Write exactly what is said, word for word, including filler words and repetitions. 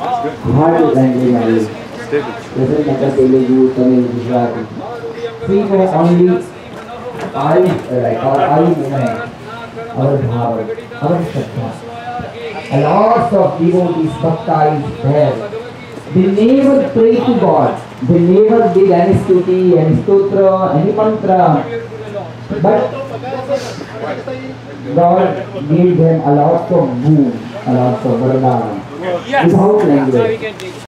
hard language only. Doesn't matter Telugu, Tamil, Gujarati. Speak of only I, right, or I movement, our bhava, our shraddha. A lot of devotees, bhakta is there. They never pray to God. They never did any stuti, any stotra, any mantra. But God gave them a lot of boon, a lot of vardana, without language.